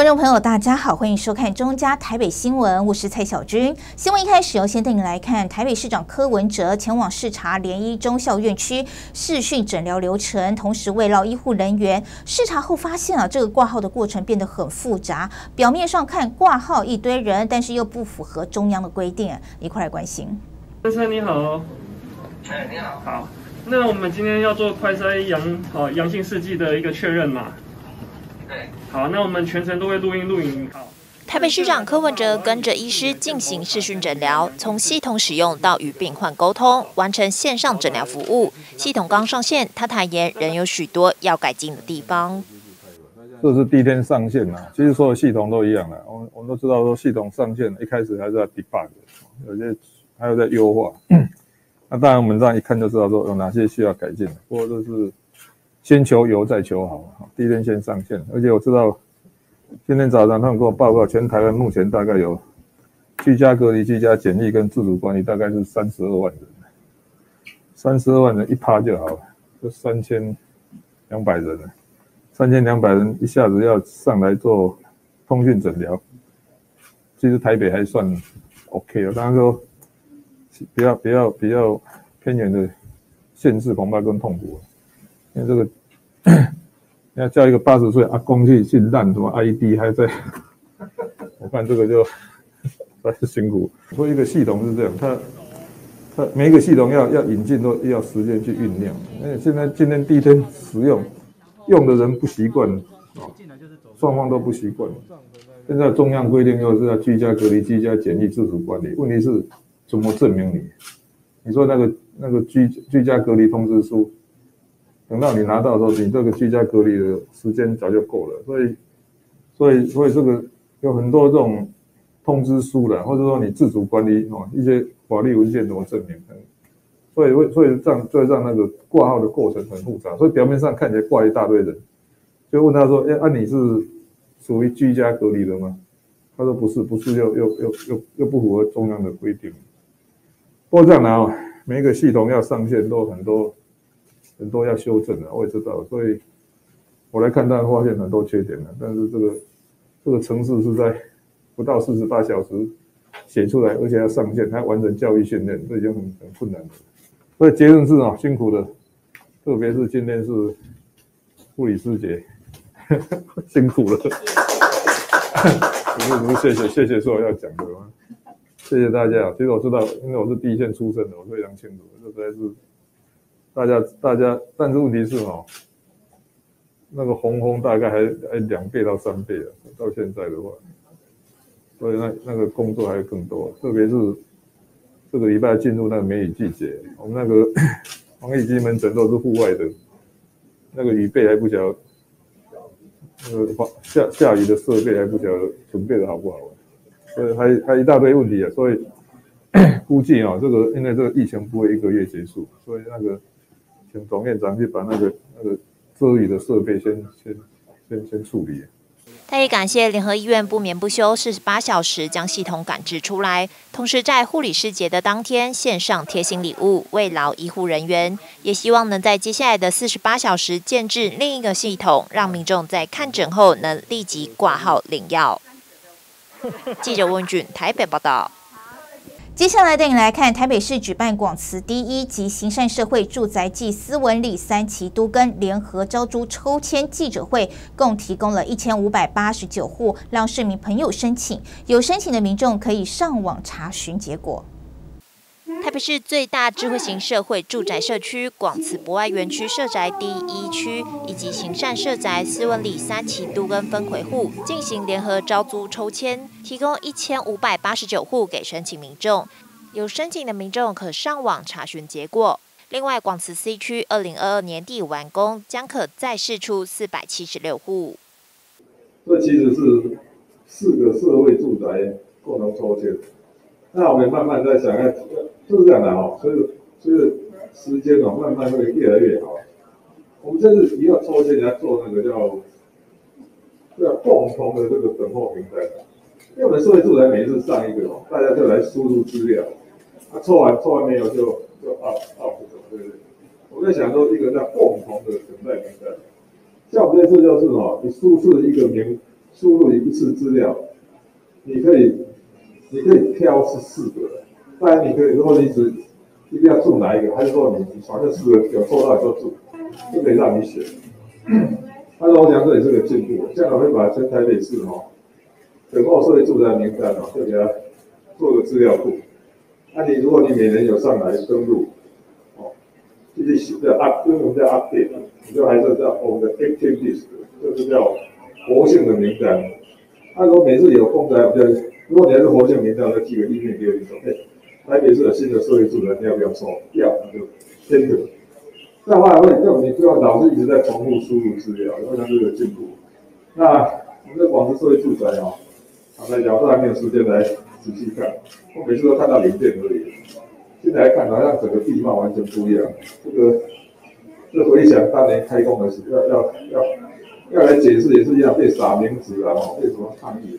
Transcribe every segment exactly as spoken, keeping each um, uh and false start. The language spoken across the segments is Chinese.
观众朋友，大家好，欢迎收看中嘉台北新闻，我是蔡小军。新闻一开始要先带你来看台北市长柯文哲前往视察联医中校院区视讯诊疗流程，同时慰劳医护人员。视察后发现啊，这个挂号的过程变得很复杂，表面上看挂号一堆人，但是又不符合中央的规定，一块来关心。 先生你好， 哎，你好， 好，那我们今天要做快筛阳好阳性试剂的一个确认嘛？ 对， 好，那我们全程都会录音录影。好， 台北市长柯文哲跟着医师进行视讯诊疗，从系统使用到与病患沟通，完成线上诊疗服务。系统刚上线，他坦言仍有许多要改进的地方。 这是第一天上线啊，其实所有系统都一样的，我们我们都知道说系统上线一开始还是要 debug， 有些还有在优化。那当然我们这样一看就知道说有哪些需要改进的，不过这是先求有再求好，第一天先上线，而且我知道今天早上他们跟我报告，全台湾目前大概有居家隔离、居家检疫跟自主管理大概是三十二万人，三十二万人一趴就好了，就三千两百人了。三千两百人一下子要上来做通讯诊疗，其实台北还算 OK 了。当然说比较比较比较偏远的县市恐怕更痛苦了，因为这个要叫一个八十岁阿公去去烂什么 I D 还在，我看这个就还是辛苦。所以一个系统是这样，它它每一个系统要要引进都要时间去酝酿。因为现在今天第一天使用。用的人不习惯，双方都不习惯。现在中央规定又是要居家隔离、居家检疫、自主管理，问题是怎么证明你？你说那个那个居居家隔离通知书，等到你拿到的时候，你这个居家隔离的时间早就够了。所以，所以，所以这个有很多这种通知书的，或者说你自主管理哦，一些法律文件怎么证明？所以会，所以这样就会让那个挂号的过程很复杂，所以表面上看起来挂一大堆人，就问他说：“哎，啊你是属于居家隔离的吗？”他说：“不是，不是，又又又又又不符合中央的规定。”不过这样啊，每一个系统要上线都很多很多要修正的，我也知道，所以我来看，当然发现很多缺点了。但是这个这个程式是在不到四十八小时写出来，而且要上线，还要完成教育训练，这已经很很困难了。所以结论是啊，辛苦的，特别是今天是护理师节，辛苦了。不是不是，谢谢谢谢所有要讲的，谢谢大家。其实我知道，因为我是第一线出身的，我非常清楚，这实在是大家大家，但是问题是哈，那个红红大概还还两倍到三倍了，到现在的话，所以那那个工作还更多，特别是。这个礼拜进入那个梅雨季节，我们那个防疫机门诊都是户外的，那个雨备还不晓得，那个下下雨的设备还不晓得准备的好不好，所以还还一大堆问题啊。所以估计啊，这个因为这个疫情不会一个月结束，所以那个请总院长去把那个那个遮雨的设备先先先先处理。 他也感谢联合医院不眠不休四十八小时将系统赶制出来，同时在护理师节的当天线上贴心礼物慰劳医护人员，也希望能在接下来的四十八小时建置另一个系统，让民众在看诊后能立即挂号领药。记者温俊台北报道。 接下来带你来看台北市举办广慈第一及行善社会住宅暨斯文里三期都更联合招租抽签记者会，共提供了一千五百八十九户，让市民朋友申请，有申请的民众可以上网查询结果。 台北市最大智慧型社会住宅社区广慈博爱园区社宅第一区以及行善社宅斯文里三期都更分回户进行联合招租抽签，提供一千五百八十九户给申请民众，有申请的民众可上网查询结果。另外，广慈 C 区二零二二年底完工，将可再释出四百七十六户。 这其实是四个社会住宅共同抽签。那我们慢慢在想，就是这样的哈，所以所以时间哦，慢慢会越来越好。我们这次以后抽签来做那个叫叫共同的这个等候名单，因为我们社会住宅每一次上一个哦，大家就来输入资料，啊，抽完抽完没有就就 out out 对不对？我在想说一个叫共同的等待名单，像我们这次就是哦，你输出一个名输入一次资料，你可以你可以挑是四个，当然你可以，如果你只一定要住哪一个，还是说你反正四个有做到就住，就可以让你选。但是我讲这也是个进步，这样会把全台北市哈整个社会住宅名单哦，就给它做个资料库。那、啊、你如果你每年有上来登录，哦，就是新的 up， 因为我们叫 update， 你就还是叫我们的 active list， 就是叫活性的名单。那、啊、如果每次有空宅，我就如果你还是活性名单，我就寄个 email 给你说，哎、欸，台北市有新的社会住宅，你要不要抽？要，那就先等。这样的话会让你不要老是一直在重复输入资料，会让这个进步。那我们的广州社会住宅哦，坦白讲，都还没有时间来仔细看，我每次都看到零件而已。现在来看，好像整个地貌完全不一样。这个，这回想当年开工的时候，要要要要来解释也是一样，被撒名字啊，哦，被什么抗议。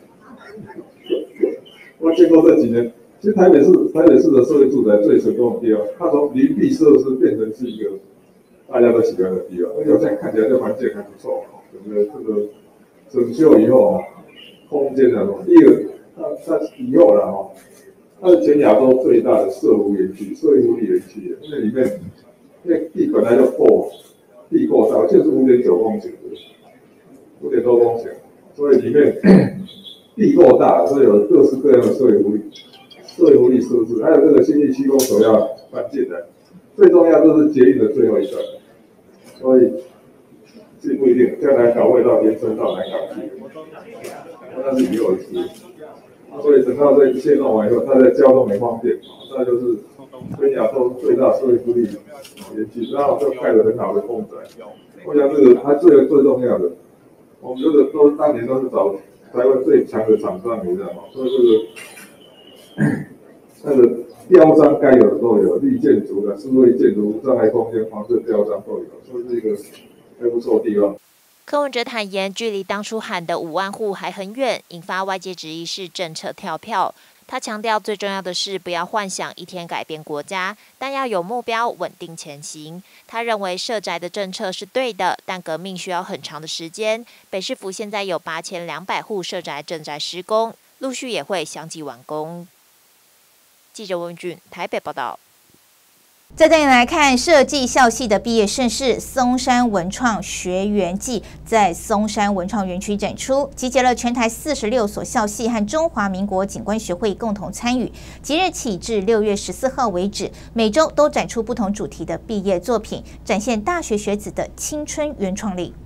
我见过这几年，其实台北市台北市的社会住宅最成功的地方，它从邻避设施变成是一个大家都喜欢的地方，而且我现在看起来这环境还不错，整个这个整修以后啊，空间啊，第一个它它以后了哈，它是全亚洲最大的社福园区、社会福利园区，因为里面因为地本来就够地够大，就是五点九公顷，五点多公顷，所以里面地够大，所以有各式各样的社会福利、社会福利设施，还有这个新义区公所要搬进来。最重要就是捷运的最后一段，所以这不一定，将来搞味道延伸到南港去，那是以后的事。所以等到这一切弄完以后，它的交通很方便，那就是跟亚洲最大社会福利园区，然后就盖了很好的公宅。我想这个它最最重要的，我们这个都当年都是找台湾最强的厂商，你知道吗？所以这个那个。标章该有的都有，绿建筑的、智慧建筑、无障碍空间、黄色标章都有，所以是一个还不错的地方。 柯文哲坦言，距离当初喊的五万户还很远，引发外界质疑是政策跳票。他强调，最重要的是不要幻想一天改变国家，但要有目标，稳定前行。他认为社宅的政策是对的，但革命需要很长的时间。北市府现在有八千两百户社宅正在施工，陆续也会相继完工。记者温俊台北报道。 再带你来看设计校系的毕业盛事——松山文创学园季，在松山文创园区展出，集结了全台四十六所校系和中华民国景观学会共同参与。即日起至六月十四号为止，每周都展出不同主题的毕业作品，展现大学学子的青春原创力。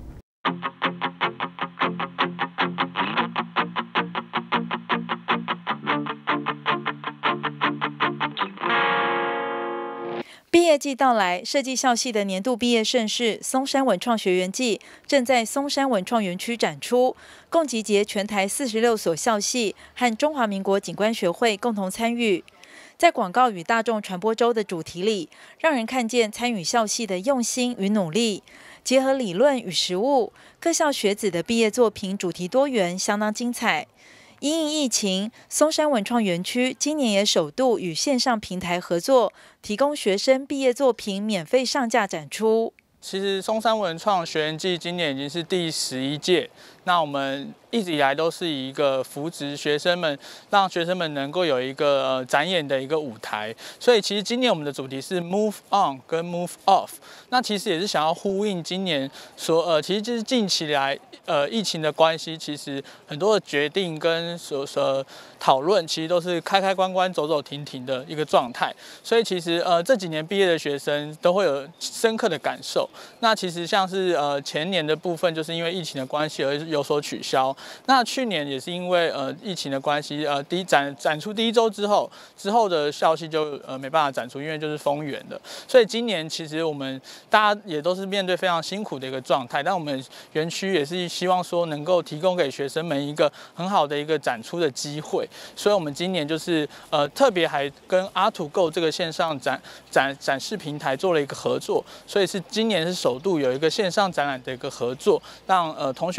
毕业季到来，设计校系的年度毕业盛事松山文创学园季正在松山文创园区展出，共集结全台四十六所校系和中华民国景观学会共同参与。在广告与大众传播周的主题里，让人看见参与校系的用心与努力，结合理论与实务，各校学子的毕业作品主题多元，相当精彩。因应疫情，松山文创园区今年也首度与线上平台合作，提供学生毕业作品免费上架展出。 其实松山文创学园季今年已经是第十一届，那我们一直以来都是以一个扶植学生们，让学生们能够有一个呃展演的一个舞台。所以其实今年我们的主题是 Move On 跟 Move Off， 那其实也是想要呼应今年所呃，其实就是近期来呃疫情的关系，其实很多的决定跟所所讨论，其实都是开开关关、走走停停的一个状态。所以其实呃这几年毕业的学生都会有深刻的感受。那其实像是呃前年的部分，就是因为疫情的关系而有所取消。那去年也是因为呃疫情的关系，呃第一展展出第一周之后，之后的校系就呃没办法展出，因为就是封园的。所以今年其实我们大家也都是面对非常辛苦的一个状态，但我们园区也是希望说能够提供给学生们一个很好的一个展出的机会。所以我们今年就是呃特别还跟 R 二 Go 这个线上展展展示平台做了一个合作，所以是今年是首度有一个线上展览的一个合作，让呃同学们不论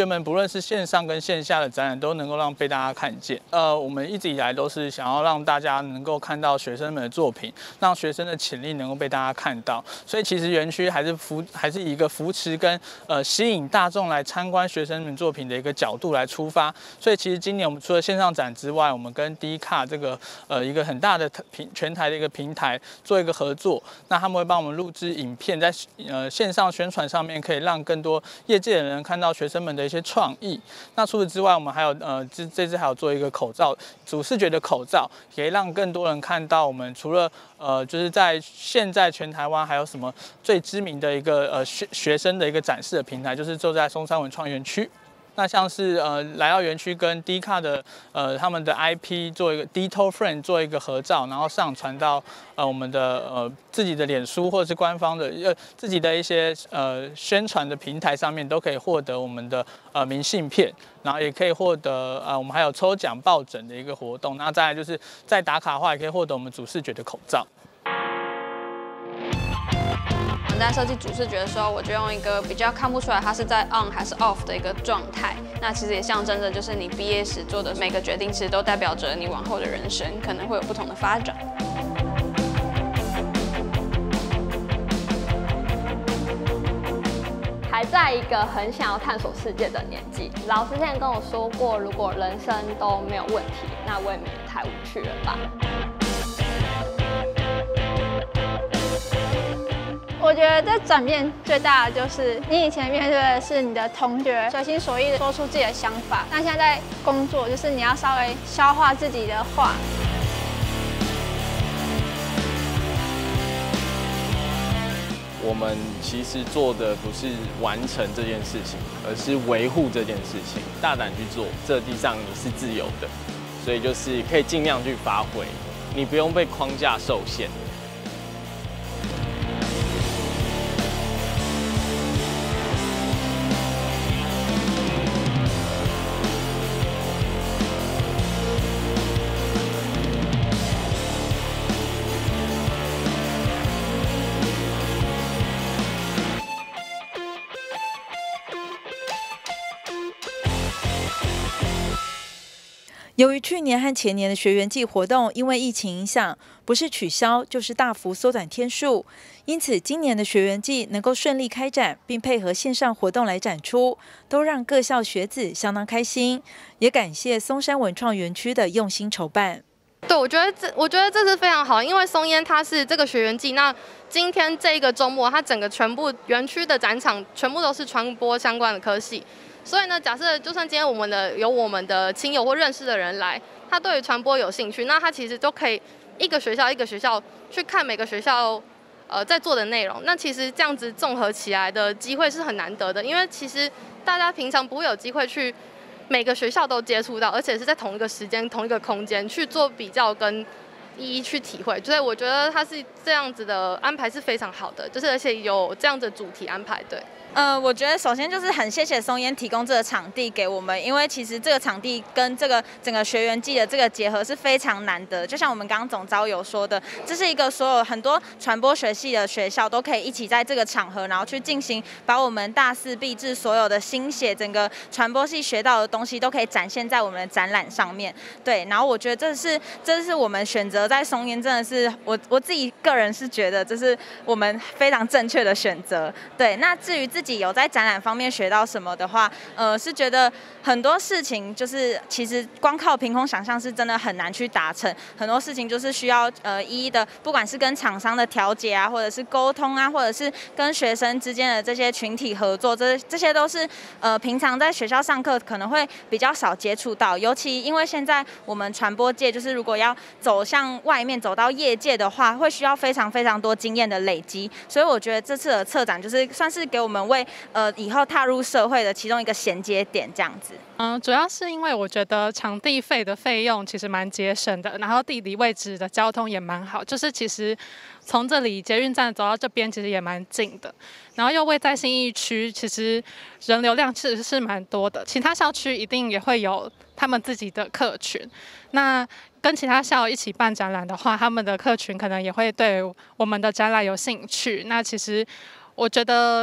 论是线上跟线下的展览，都能够让被大家看见。呃，我们一直以来都是想要让大家能够看到学生们的作品，让学生的潜力能够被大家看到。所以其实园区还是扶还是以一个扶持跟呃吸引大众来参观学生们作品的一个角度来出发。所以其实今年我们除了线上展之外，我们跟 D 卡这个呃一个很大的平全台的一个平台做一个合作，那他们会帮我们录制影片，在呃线上宣传上面，可以让更多业界的人看到学生们的一些创意。那除此之外，我们还有呃这这次还有做一个口罩主视觉的口罩，可以让更多人看到我们除了呃就是在现在全台湾还有什么最知名的一个呃学学生的一个展示的平台，就是就在松山文创园区。那像是呃来到园区跟 D 卡的呃他们的 I P 做一个 Digital Friend 做一个合照，然后上传到呃我们的呃自己的脸书或者是官方的呃自己的一些呃宣传的平台上面，都可以获得我们的呃明信片，然后也可以获得呃我们还有抽奖抱枕的一个活动。那再来就是在打卡的话，也可以获得我们主视觉的口罩。 在设计主视觉的时候，我就用一个比较看不出来它是在 on 还是 off 的一个状态。那其实也象征着，就是你毕业时做的每个决定，其实都代表着你往后的人生可能会有不同的发展。 还在一个很想要探索世界的年纪，老师之前跟我说过，如果人生都没有问题，那未免也太无趣了吧。 我觉得这转变最大的就是你以前面对的是你的同学随心所欲的说出自己的想法，但现在在工作就是你要稍微消化自己的话。 我们其实做的不是完成这件事情，而是维护这件事情。大胆去做，这地上你是自由的，所以就是可以尽量去发挥，你不用被框架受限。 由于去年和前年的学员季活动因为疫情影响，不是取消就是大幅缩短天数，因此今年的学员季能够顺利开展，并配合线上活动来展出，都让各校学子相当开心。也感谢松山文创园区的用心筹办。 对，我觉得这我觉得这是非常好，因为松烟它是这个学员季，那今天这个周末，它整个全部园区的展场全部都是传播相关的科系。所以呢，假设就算今天我们的有我们的亲友或认识的人来，他对于传播有兴趣，那他其实都可以一个学校一个学校去看每个学校呃在做的内容。那其实这样子综合起来的机会是很难得的，因为其实大家平常不会有机会去每个学校都接触到，而且是在同一个时间、同一个空间去做比较跟一一去体会。所以我觉得它是这样子的安排是非常好的，就是而且有这样的主题安排，对。 呃，我觉得首先就是很谢谢松烟提供这个场地给我们，因为其实这个场地跟这个整个学员季的这个结合是非常难得。就像我们刚刚总召有说的，这是一个所有很多传播学系的学校都可以一起在这个场合，然后去进行把我们大四毕制所有的心血，整个传播系学到的东西都可以展现在我们的展览上面。对，然后我觉得这是这是我们选择在松烟，真的是我我自己个人是觉得这是我们非常正确的选择。对，那至于自己有在展览方面学到什么的话，呃，是觉得很多事情就是其实光靠凭空想象是真的很难去达成，很多事情就是需要呃一一的，不管是跟厂商的调解啊，或者是沟通啊，或者是跟学生之间的这些群体合作，这这些都是呃平常在学校上课可能会比较少接触到，尤其因为现在我们传播界就是如果要走向外面走到业界的话，会需要非常非常多经验的累积，所以我觉得这次的策展就是算是给我们为呃以后踏入社会的其中一个衔接点，这样子。 嗯，主要是因为我觉得场地费的费用其实蛮节省的，然后地理位置的交通也蛮好，就是其实从这里捷运站走到这边其实也蛮近的，然后又位在信义区，其实人流量其实是蛮多的。其他校区一定也会有他们自己的客群，那跟其他校一起办展览的话，他们的客群可能也会对我们的展览有兴趣。那其实我觉得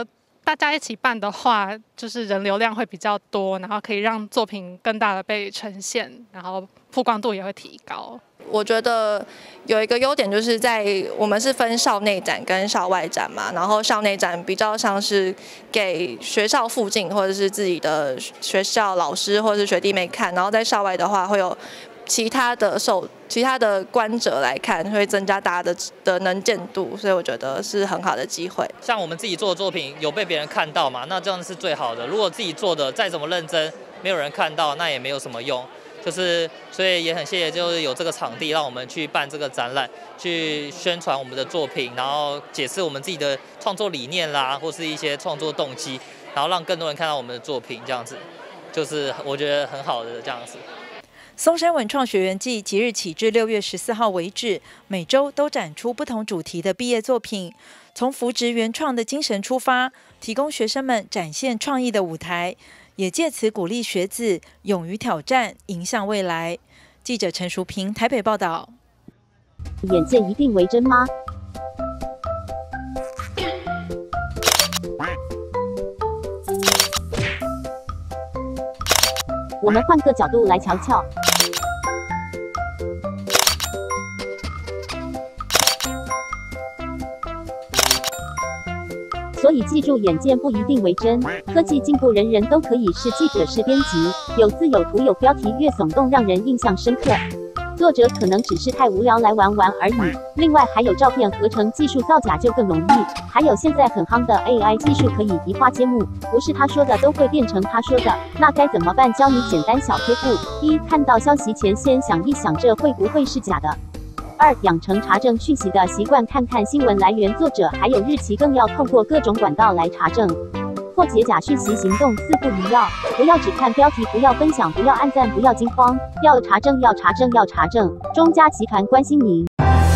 大家一起办的话，就是人流量会比较多，然后可以让作品更大的被呈现，然后曝光度也会提高。 我觉得有一个优点就是在我们是分校内展跟校外展嘛，然后校内展比较像是给学校附近或者是自己的学校老师或者是学弟妹看，然后在校外的话会有其他的受其他的观者来看，会增加大家的的能见度，所以我觉得是很好的机会。 像我们自己做的作品有被别人看到嘛，那这样是最好的。如果自己做的再怎么认真，没有人看到，那也没有什么用。就是所以也很谢谢，就是有这个场地让我们去办这个展览，去宣传我们的作品，然后解释我们自己的创作理念啦，或是一些创作动机，然后让更多人看到我们的作品，这样子就是我觉得很好的这样子。 松山文创学园季即日起至六月十四号为止，每周都展出不同主题的毕业作品，从扶植原创的精神出发，提供学生们展现创意的舞台，也借此鼓励学子勇于挑战，迎向未来。记者陈淑平台北报道。 眼见一定为真吗？我们换个角度来瞧瞧。所以记住，眼见不一定为真。科技进步，人人都可以是记者、是编辑，有字有图有标题，越耸动让人印象深刻。作者可能只是太无聊来玩玩而已。另外还有照片合成技术造假就更容易，还有现在很夯的 A I 技术，可以移花接木，不是他说的都会变成他说的。那该怎么办？教你简单小贴步：一、看到消息前先想一想，这会不会是假的？二、养成查证讯息的习惯，看看新闻来源、作者还有日期，更要透过各种管道来查证。破解假讯息行动四不一要：不要只看标题，不要分享，不要按赞，不要惊慌，要查证，要查证，要查证。中嘉集团关心您。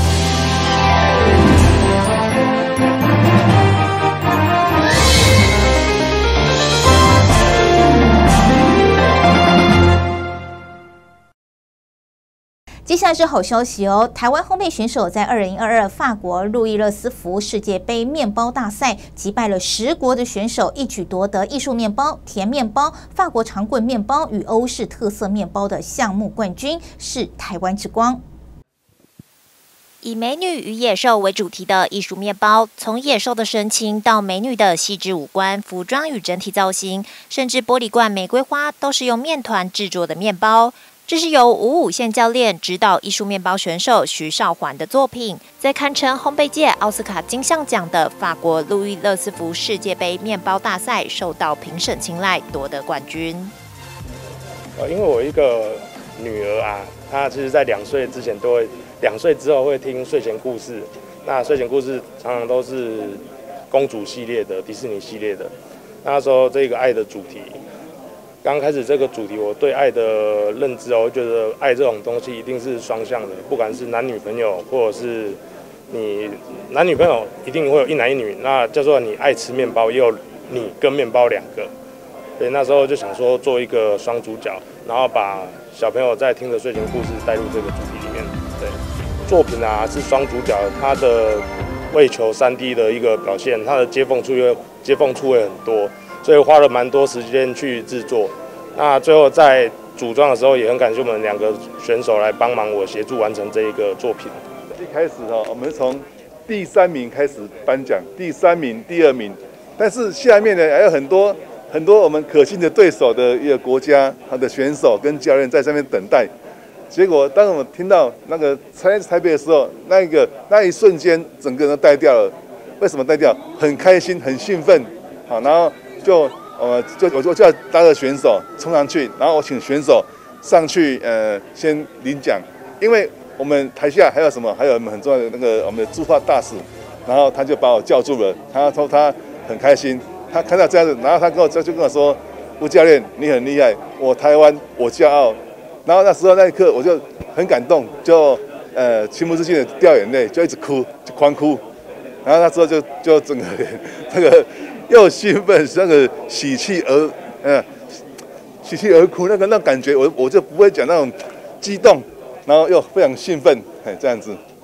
接下来是好消息哦！台湾烘焙选手在二零二二法国路易勒斯福世界杯面包大赛击败了十国的选手，一举夺得艺术面包、甜面包、法国长棍面包与欧式特色面包的项目冠军，是台湾之光。 以美女与野兽为主题的艺术面包，从野兽的神情到美女的细致五官、服装与整体造型，甚至玻璃罐玫瑰花，都是用面团制作的面包。这是由五五线教练指导艺术面包选手徐少环的作品，在堪称烘焙界奥斯卡金像奖的法国路易勒斯福世界杯面包大赛受到评审青睐，夺得冠军。 呃，因为我一个女儿啊，她其实在两岁之前都会，两岁之后会听睡前故事。那睡前故事常常都是公主系列的、迪士尼系列的。那时候这个爱的主题。刚开始这个主题，我对爱的认知哦，我觉得爱这种东西一定是双向的，不管是男女朋友，或者是你男女朋友一定会有一男一女，那叫做你爱吃面包，也有你跟面包两个。所以那时候就想说做一个双主角，然后把小朋友在听着睡前故事带入这个主题里面。对，作品啊是双主角，他的为求 三 D 的一个表现，他的接缝处会接缝处会很多。所以花了蛮多时间去制作，那最后在组装的时候，也很感谢我们两个选手来帮忙我协助完成这一个作品。 一开始哈，我们从第三名开始颁奖，第三名、第二名，但是下面呢还有很多很多我们可信的对手的一个国家，他的选手跟教练在上面等待。结果当我们听到那个台台北的时候，那一个那一瞬间，整个人都呆掉了。为什么呆掉？很开心，很兴奋，好，然后。就呃就我就叫搭着选手冲上去，然后我请选手上去呃先领奖，因为我们台下还有什么，还有我们很重要的那个我们的驻华大使，然后他就把我叫住了，他说他很开心，他看到这样子，然后他跟我就跟我说，吴教练你很厉害，我台湾我骄傲，然后那时候那一刻我就很感动，就呃情不自禁的掉眼泪，就一直哭，就狂哭，然后那时候就就整个这个。又兴奋，那个喜气而，嗯，喜气而哭，那个那感觉，我我就不会讲那种激动，然后又非常兴奋，哎，这样子。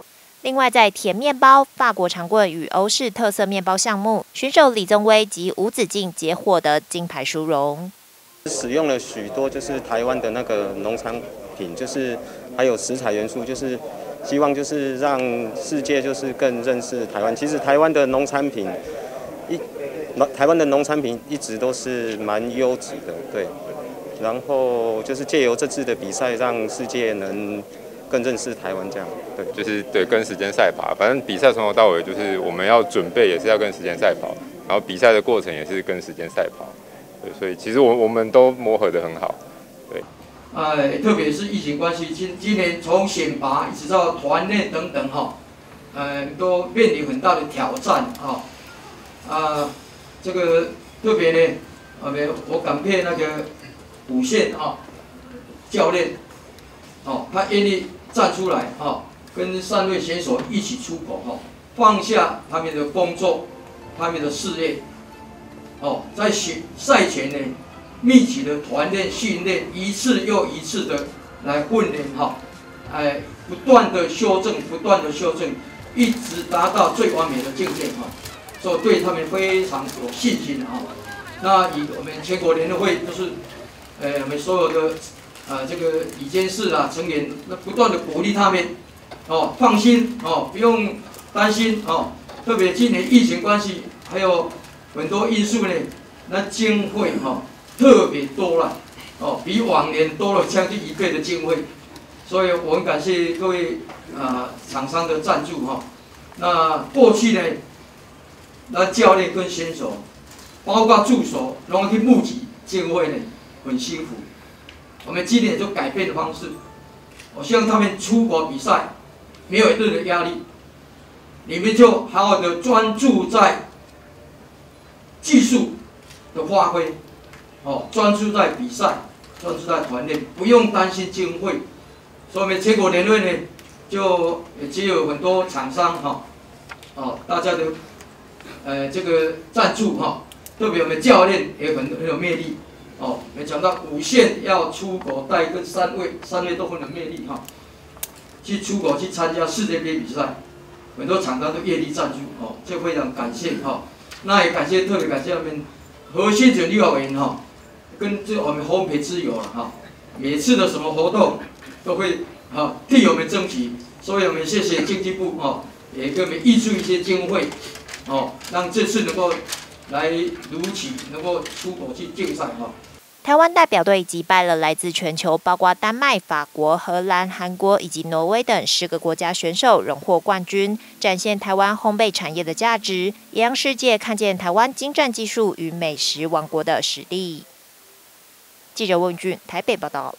另外，在甜面包、法国长棍与欧式特色面包项目，选手李宗威及吴子敬皆获得金牌殊荣。 使用了许多就是台湾的那个农产品，就是还有食材元素，就是希望就是让世界就是更认识台湾。其实台湾的农产品一台湾的农产品一直都是蛮优质的，对。然后就是借由这次的比赛，让世界能更认识台湾，这样对， 就是对跟时间赛跑，反正比赛从头到尾就是我们要准备，也是要跟时间赛跑，然后比赛的过程也是跟时间赛跑，对，所以其实我我们都磨合得很好，对。 呃，特别是疫情关系，今今年从选拔一直到团练等等哈，呃，都面临很大的挑战哈，啊，这个特别呢，啊，我感谢那个五线啊教练。哦，他愿意站出来，哦，跟三位选手一起出口，哦，放下他们的工作，他们的事业，哦，在选赛前呢，密集的团练训练，一次又一次的来训练，哈，哎，不断的修正，不断的修正，一直达到最完美的境界，哈，所以对他们非常有信心，哈。那以我们全国联合会就是，呃，我们所有的。啊，这个理监事啊成员，那不断的鼓励他们，哦，放心哦，不用担心哦。特别今年疫情关系，还有很多因素呢，那经费哈、哦、特别多了，哦，比往年多了将近一倍的经费，所以我很感谢各位啊、呃、厂商的赞助哈、哦。那过去呢，那教练跟选手，包括助手，然后去募集经费呢，很辛苦。我们今年就改变的方式，我希望他们出国比赛没有任何压力，你们就好好的专注在技术的发挥，哦，专注在比赛，专注在团练，不用担心经费。所以我们全国联会呢，就也有很多厂商哈，哦，大家的呃这个赞助哈，特别我们教练也很很有魅力。哦，没讲到五线要出国带跟三位，三位都很有魅力哈，去出国去参加世界杯比赛，很多厂商都业力赞助哦，这非常感谢哈。那也感谢特别感谢我们何先生立法委员哈，跟这我们烘焙之友了哈，每次的什么活动都会啊替我们争取，所以我们谢谢经济部哦，也给我们挹注一些经费哦，让这次能够来如期能够出国去竞赛哈。 台湾代表队击败了来自全球，包括丹麦、法国、荷兰、韩国以及挪威等十个国家选手，荣获冠军，展现台湾烘焙产业的价值，也让世界看见台湾精湛技术与美食王国的实力。记者温俊台北报道。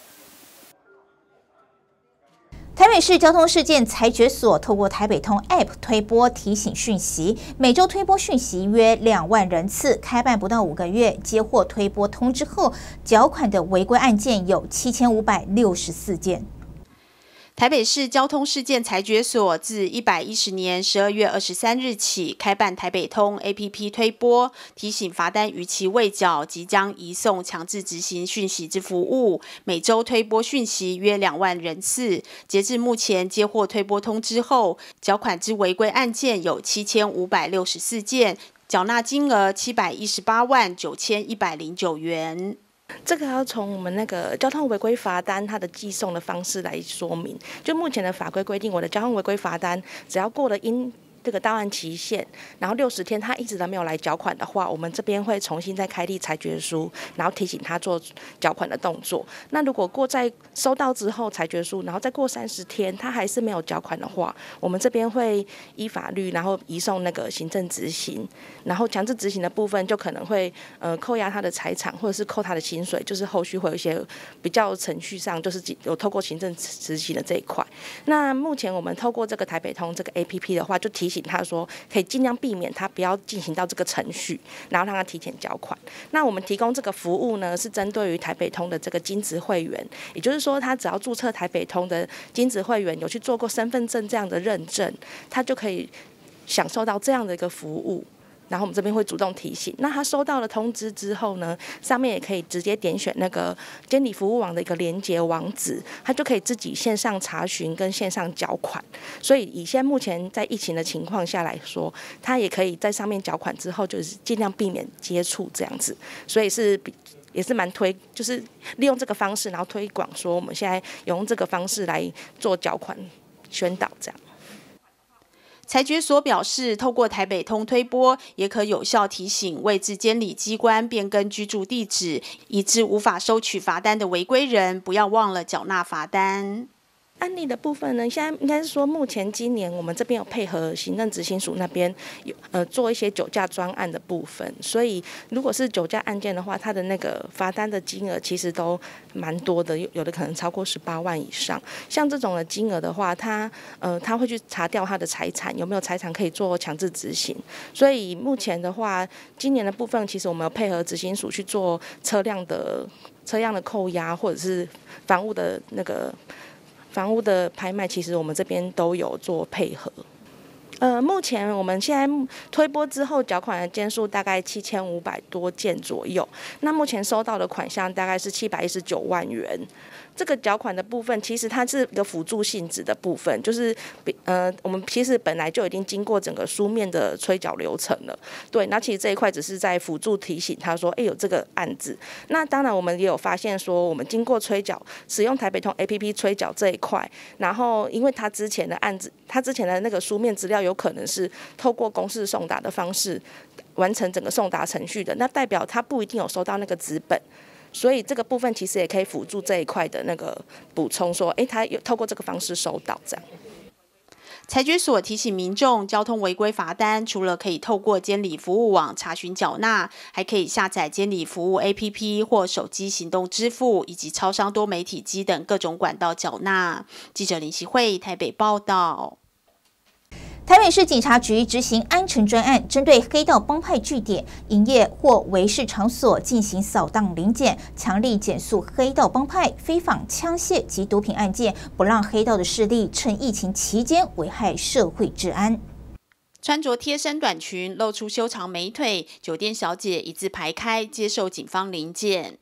台北市交通事件裁决所透过台北通 App 推播提醒讯息，每周推播讯息约两万人次，开办不到五个月，接获推播通知后，缴款的违规案件有七千五百六十四件。 台北市交通事件裁决所自一百一十年十二月二十三日起开办台北通 A P P 推播提醒罚单逾期未缴即将移送强制执行讯息之服务，每周推播讯息约两万人次。截至目前接获推播通知后，缴款之违规案件有七千五百六十四件，缴纳金额七百一十八万九千一百零九元。 这个要从我们那个交通违规罚单它的寄送的方式来说明。就目前的法规规定，我的交通违规罚单只要过了因这个到案期限，然后六十天他一直都没有来缴款的话，我们这边会重新再开立裁决书，然后提醒他做缴款的动作。那如果过在收到之后裁决书，然后再过三十天他还是没有缴款的话，我们这边会依法律然后移送那个行政执行，然后强制执行的部分就可能会呃扣押他的财产或者是扣他的薪水，就是后续会有一些比较程序上就是有透过行政执行的这一块。那目前我们透过这个台北通这个 A P P 的话，就提醒他说可以尽量避免他不要进行到这个程序，然后让他提前缴款。那我们提供这个服务呢，是针对于台北通的这个金质会员，也就是说他只要注册台北通的金质会员，有去做过身份证这样的认证，他就可以享受到这样的一个服务。 然后我们这边会主动提醒。那他收到了通知之后呢，上面也可以直接点选那个监理服务网的一个连结网址，他就可以自己线上查询跟线上缴款。所以以现在目前在疫情的情况下来说，他也可以在上面缴款之后，就是尽量避免接触这样子。所以是比也是蛮推，就是利用这个方式，然后推广说我们现在用这个方式来做缴款宣导这样。 裁决所表示，透过台北通推播，也可有效提醒未至监理机关变更居住地址，以致无法收取罚单的违规人，不要忘了缴纳罚单。 案例的部分呢，现在应该是说，目前今年我们这边有配合行政执行署那边有呃做一些酒驾专案的部分，所以如果是酒驾案件的话，它的那个罚单的金额其实都蛮多的，有有的可能超过十八万以上。像这种的金额的话，他呃他会去查调他的财产有没有财产可以做强制执行。所以目前的话，今年的部分其实我们有配合执行署去做车辆的车辆的扣押，或者是房屋的那个。房屋的拍卖，其实我们这边都有做配合。呃，目前我们现在推播之后，缴款的件数大概七千五百多件左右。那目前收到的款项大概是七百一十九万元。这个缴款的部分，其实它是一个辅助性质的部分，就是呃，我们其实本来就已经经过整个书面的催缴流程了，对。那其实这一块只是在辅助提醒他说，哎，有这个案子。那当然，我们也有发现说，我们经过催缴，使用台北通 A P P 催缴这一块，然后因为他之前的案子，他之前的那个书面资料有可能是透过公示送达的方式完成整个送达程序的，那代表他不一定有收到那个纸本。所以这个部分其实也可以辅助这一块的那个补充，说，哎，他有透过这个方式收到这样。 裁决所提醒民众，交通违规罚单除了可以透过监理服务网查询缴纳，还可以下载监理服务 A P P 或手机行动支付，以及超商多媒体机等各种管道缴纳。记者林希慧台北报道。 台北市警察局执行安城专案，针对黑道帮派据点、营业或维事场所进行扫荡临检，强力检肃黑道帮派非法枪械及毒品案件，不让黑道的势力趁疫情期间危害社会治安。 穿着贴身短裙、露出修长美腿，酒店小姐一字排开接受警方临检。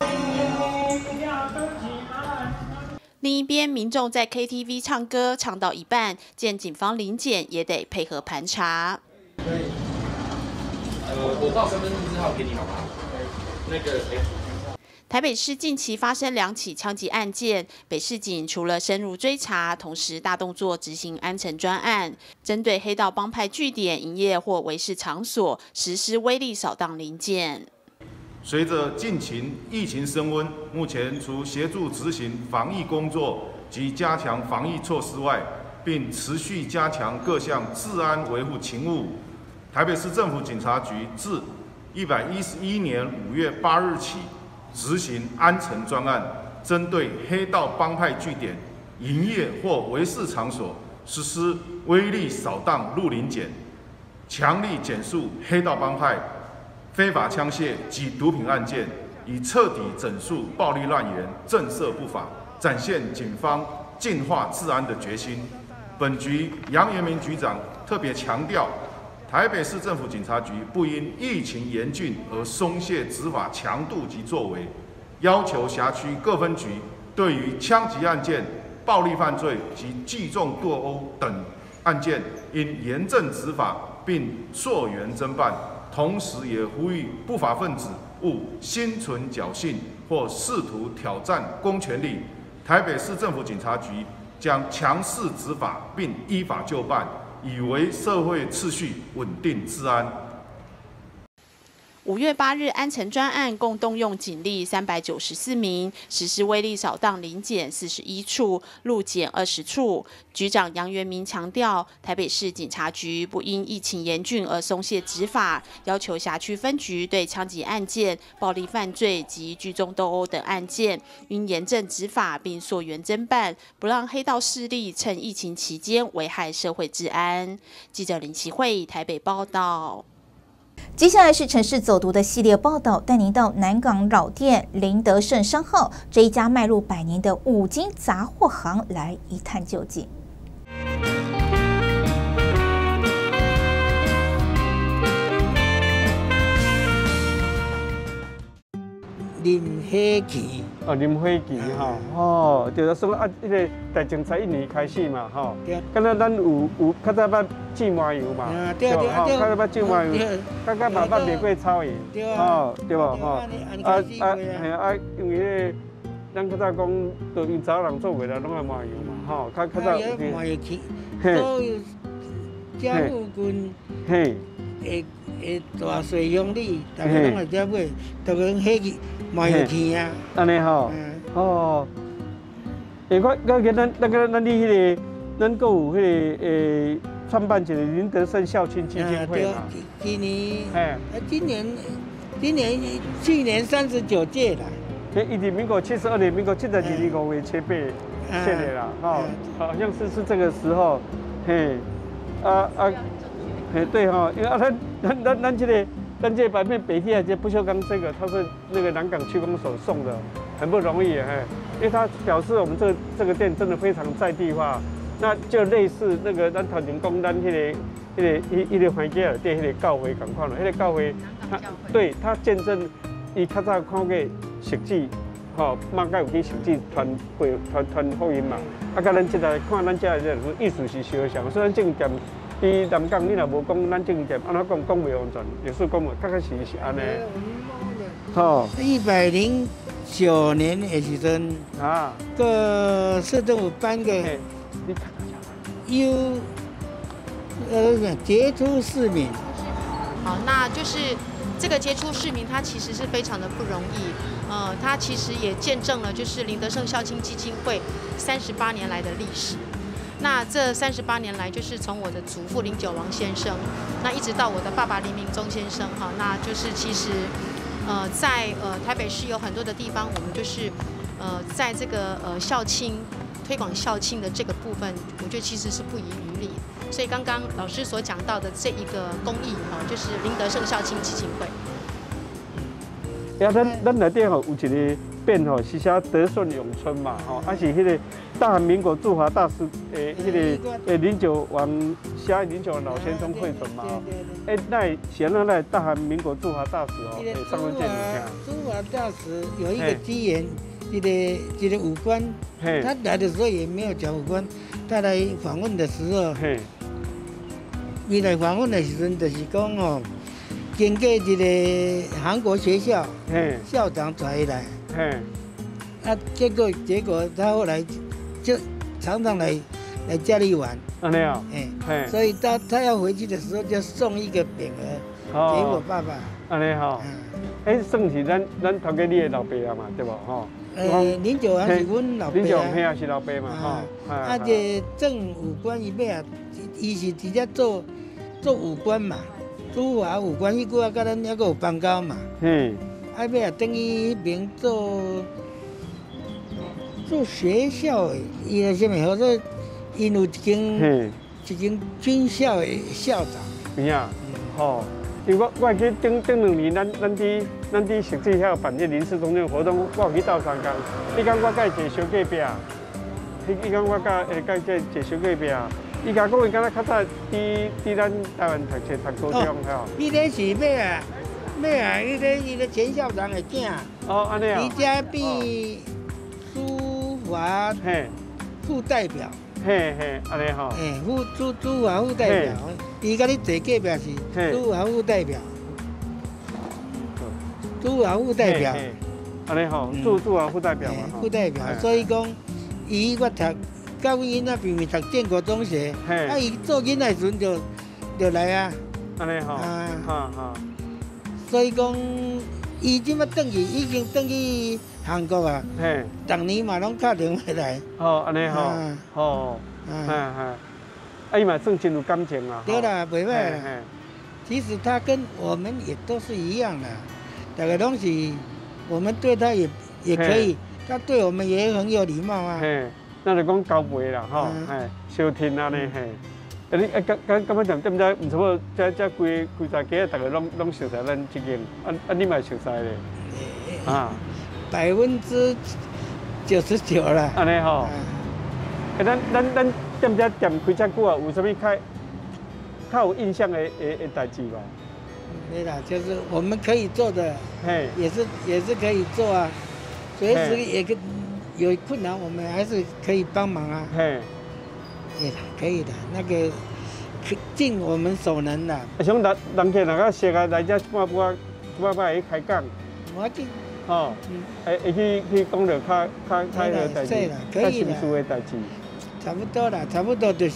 另一边，民众在 K T V 唱歌，唱到一半，见警方临检，也得配合盘查。 可以，呃，我报身份证字号给你好吗？那个，哎。 台北市近期发生两起枪击案件，北市警除了深入追查，同时大动作执行安城专案，针对黑道帮派据点、营业或维事场所实施威力扫荡临检。 随着近期疫情升温，目前除协助执行防疫工作及加强防疫措施外，并持续加强各项治安维护勤务，台北市政府警察局自一百一十一年五月八日起执行安城专案，针对黑道帮派据点、营业或维事场所实施威力扫荡入临检，强力检肃黑道帮派非法枪械及毒品案件，以彻底整肃暴力乱源、震慑不法，展现警方净化治安的决心。本局杨元明局长特别强调，台北市政府警察局不因疫情严峻而松懈执法强度及作为，要求辖区各分局对于枪击案件、暴力犯罪及聚众斗殴等案件，应严正执法并溯源侦办。同时也呼吁不法分子勿心存侥幸或试图挑战公权力。台北市政府警察局将强势执法并依法就办，以维社会秩序稳定治安。 五月八日，安城专案共动用警力三百九十四名，实施威力扫荡临检四十一处，路检二十处。局长杨元明强调，台北市警察局不因疫情严峻而松懈执法，要求辖区分局对枪击案件、暴力犯罪及聚众斗殴等案件，应严正执法并溯源侦办，不让黑道势力趁疫情期间危害社会治安。记者林奇慧台北报道。 接下来是城市走读的系列报道，带您到南港老店林德盛商号这一家迈入百年的五金杂货行来一探究竟。 林火旗。 哦，林火旗吼，哦，就是说啊，迄个大种菜一年开始嘛，吼。对。敢若咱有有较早捌芥麻油嘛， 对对吼，较早捌芥麻油，较早嘛捌玫瑰草盐，吼，对无吼。啊啊，嘿啊，因为咧，咱较早讲，都用早人做袂啦，拢爱麻油嘛，吼，较较早。 麻油起，所有家附近，嘿，诶诶，大水乡里，大家拢来遮买，都讲火旗。麻油气啊， 安尼吼，哦，诶，我我记咱咱咱咱你迄个，咱阁有迄个诶，创办一个林德胜孝亲基金会嘛。 今年，哎，今年，今年去年三十九届啦。 诶，一直民国七十二年，民国七十二年五月七八写的啦，吼，好像是是这个时候，嘿，啊啊，嘿对吼，因为啊咱咱咱咱这个。但这版面北地啊，这不锈钢这个，它是那个南港区公所送的，很不容易哎，因为它表示我们这个这个店真的非常在地化，那就类似那个咱头前讲咱迄个迄个迄迄个环境尔店迄个教会同款咯，迄个教会，它对它见证伊较早看过实际，吼，马甲有去实际传会传传福音嘛，啊，甲咱即来看咱遮个意思是相像，所以咱正店。伫南港，你若无讲咱正店，安怎讲讲袂完全，有时讲确确实是安尼。 哦，一百零九年的时阵啊，个市政府颁个优呃杰出市民。 好，那就是这个杰出市民，他其实是非常的不容易。呃，他其实也见证了就是林德胜孝亲基金会三十八年来的历史。那这三十八年来，就是从我的祖父林九王先生，那一直到我的爸爸林明忠先生，哈，那就是其实，呃，在呃台北市有很多的地方，我们就是呃在这个呃孝亲推广孝亲的这个部分，我觉得其实是不遗余力。所以刚刚老师所讲到的这一个公益，哈，就是林德胜孝亲基金会。 呀，咱咱内底吼有一个匾吼，是写德顺永春嘛，吼，啊是迄个大韩民国驻华大使诶，迄个诶林九王写林九王老先生绘本嘛，诶，那是安怎来大韩民国驻华大使哦，诶，上文见你听。 驻华大使有一个机缘，一个一个武官，他来的时候也没有讲武官，他来访问的时候，伊来访问的时阵就是讲哦。经过一个韩国学校校长带来，啊，结果结果他后来就常常来来家里玩， 安尼啊， 哎，所以他他要回去的时候就送一个匾额给我爸爸， 安尼哈，哎，算是咱咱头家你的老爸啊嘛，对不吼？ 呃，林九王是阮老爸啊， 林九王嘿啊是老爸嘛，吼， 啊，这正武官伊尾啊，伊是直接做做武官嘛。驻华武官迄句啊，甲咱还阁有邦交嘛。嗯。啊，尾啊，等于迄边做做学校的，伊个什么好做？因有一间一间军校的校长。 边啊？吼，因为我我记顶顶两年，咱咱伫咱伫实际遐办这临时中心活动，我有去斗相共。伊讲我甲伊坐小隔壁，伊伊讲我甲诶甲伊坐坐小隔壁。伊甲讲伊敢若较早伫伫咱台湾读册读高中吼。 伊咧是咩啊？咩啊？伊咧伊咧前校长的囝。哦，安尼啊。伊家变驻华副代表。 嘿嘿，安尼吼。 嘿，副驻驻华副代表。伊甲你坐隔壁是驻华副代表。驻华副代表。 安尼吼，驻驻华副代表嘛。 副代表，所以讲伊我读。教囡仔平平读建国中学，啊，伊做囡仔时阵就就来啊， 安尼吼，啊，哈哈， 所以讲，伊即摆转去已经转去韩国啊，嘿，逐年嘛拢打电话来， 哦，安尼吼，吼，哈哈，啊，伊嘛算真有感情啊， 对啦，袂歹啦，其实他跟我们也都是一样的，大家拢是，我们对他也也可以，他对我们也很有礼貌啊。 咱就讲交陪啦，吼，嘿，相听安尼嘿。啊，你啊，敢敢敢要点点知？唔错，这这规规大家大家拢拢熟悉咱这间，啊啊，你嘛熟悉咧？啊， 百分之九十九啦。 安尼吼。哎，咱咱咱点这店开遮久啊，有啥物较较有印象的的的代志无？ 对啦，就是我们可以做的，也是也是可以做啊，随时也可有困难，我们还是可以帮忙啊。对啦，可以的，那个尽我们所能啦。 像人人客若较熟啊，来遮一半半一半半会开讲。 我紧。 哦，会会去去讲着较较较迄个代志，较心事的代志。 差不多啦，差不多就是。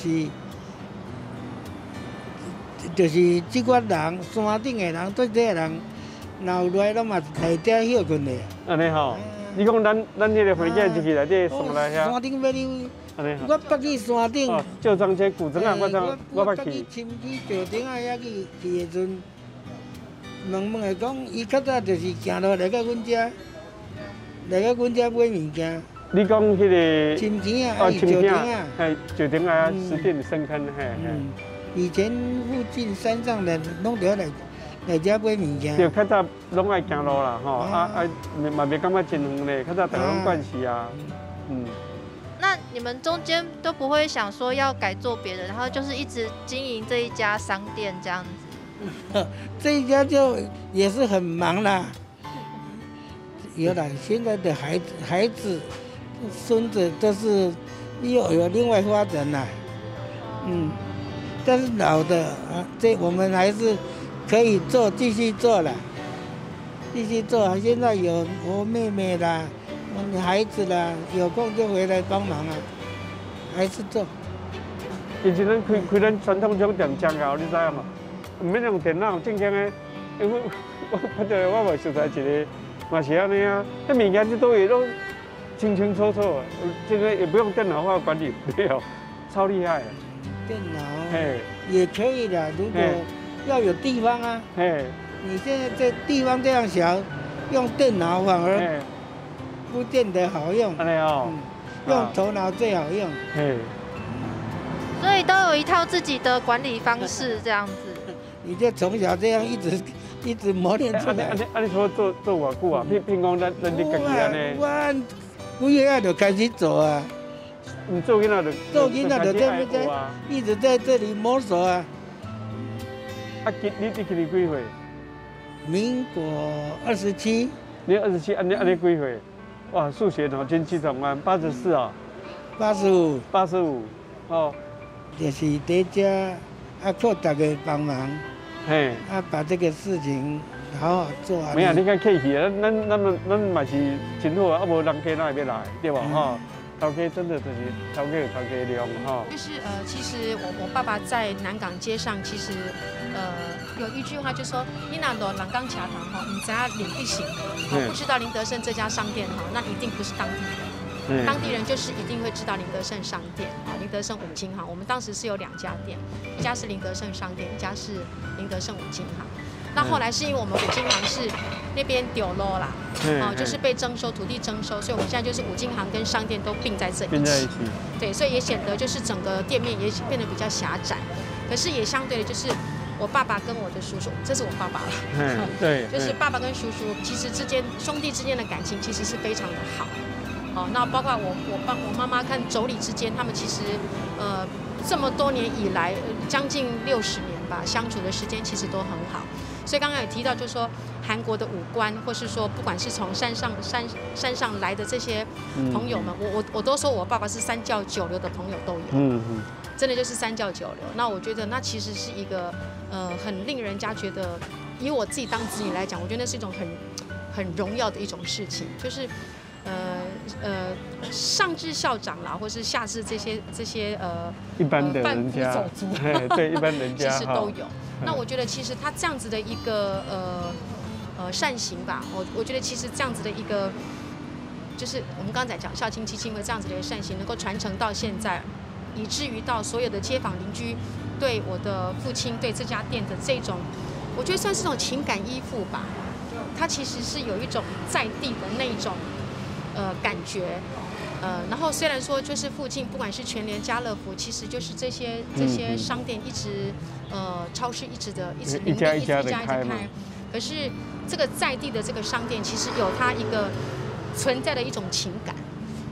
就是这款人，山顶的人，对这个人，闹落来，拢嘛内底休困的。 安尼吼，你讲咱咱迄个环境入去内底上来遐。 山顶要你， 安尼。 我捌去山顶。 就张这古镇啊，我怎我捌去。 去深去石顶啊，遐去去的阵，问问的讲，伊较早就是行路来到阮遮，来到阮遮买物件。 你讲迄个？ 深井啊， 哦， 石顶啊， 哎，石顶啊，石顶深坑，嘿嘿。 以前附近山上的拢得来来遮买物件。 对，较早拢爱行路啦，吼，啊啊，嘛袂感觉真远嘞，较早台湾惯习啊，嗯。 那你们中间都不会想说要改做别的，然后就是一直经营这一家商店这样子？ 这一家就也是很忙啦。有了，现在的孩子、孩子、孙子都是又有另外发展啦，嗯。但是老的啊，这我们还是可以做，继续做了，继续做。现在有我妹妹啦，我孩子啦，有空就回来帮忙啊，还是做。 以前咱开开咱传统种店酱油，你知影嘛？唔免用电脑，正经的，因为我我觉我无熟悉一个，嘛是安尼啊。那物件这都也都清清楚楚，这个也不用电脑化管理，没有，超厉害。 电脑也可以的，如果要有地方啊，你现在这地方这样小，用电脑反而不见得好用。嗯，用头脑最好用。 所以都有一套自己的管理方式，这样子。 你就从小这样一直一直磨练出来。 按你按你说做做偌久啊？譬譬讲咱咱你家己安尼。 我几月就开始做啊。 你做囡仔就做囡仔就在在一直在这里摸索啊。 啊，今你你今年几岁？ 民国二十七。 你二十七，按你按你几岁？哇，数学脑筋急转弯，八十四啊。 八十五。 八十五，哦。 就是在家啊，靠大家帮忙。 嘿。 啊，把这个事情好好做啊。 没啊，你看客气啊，咱咱咱咱嘛是真好啊，啊无人客哪会要来，对吧？哈。头家真的就是头家有头家量哈。 就是呃，其实我我爸爸在南港街上，其实呃有一句话就说，你那罗南港茶堂哈，你只要领地行，不知道林德胜这家商店哈，那一定不是当地人。当地人就是一定会知道林德胜商店啊，林德胜五金行。我们当时是有两家店，一家是林德胜商店，一家是林德胜五金行。那后来是因为我们五金行是那边丢落啦，哦，就是被征收土地征收，所以我们现在就是五金行跟商店都并在这一起。对，所以也显得就是整个店面也变得比较狭窄，可是也相对的就是我爸爸跟我的叔叔，这是我爸爸了， 嗯，对， 就是爸爸跟叔叔其实之间兄弟之间的感情其实是非常的好。哦，那包括我我爸我妈妈看妯娌之间，他们其实呃这么多年以来，将近六十年吧，相处的时间其实都很好。所以刚刚也提到，就是说韩国的武官，或是说不管是从山上山山上来的这些朋友们，嗯、我我我都说我爸爸是三教九流的朋友都有，嗯嗯，真的就是三教九流。那我觉得那其实是一个呃很令人家觉得，以我自己当子女来讲，我觉得那是一种很很荣耀的一种事情，就是。呃呃，上至校长啦，或是下至这些这些呃一般的人家， 走族对一般人家其实都有。那我觉得其实他这样子的一个呃呃善行吧，我我觉得其实这样子的一个，就是我们刚才讲孝亲基金会这样子的一个善行，能够传承到现在，以至于到所有的街坊邻居对我的父亲对这家店的这种，我觉得算是一种情感依附吧。它其实是有一种在地的那种。呃，感觉，呃，然后虽然说就是附近不管是全联、家乐福，其实就是这些这些商店一直，呃，超市一直的一直一家一家一家一直开，可是这个在地的这个商店其实有它一个存在的一种情感，